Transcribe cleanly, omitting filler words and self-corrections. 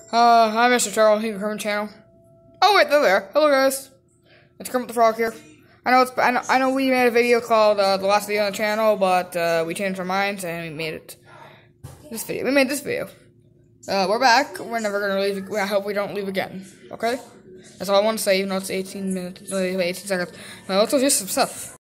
Hi, Mr. Trevor, from the Kermit channel. Oh wait, they're there. Hello guys, it's Kermit the Frog here. I know we made a video called the last video on the channel, but we changed our minds and we made this video. We're back. We're never gonna leave. I hope we don't leave again. Okay, that's all I want to say. Even though it's 18 minutes, 18 seconds. Now let's do some stuff.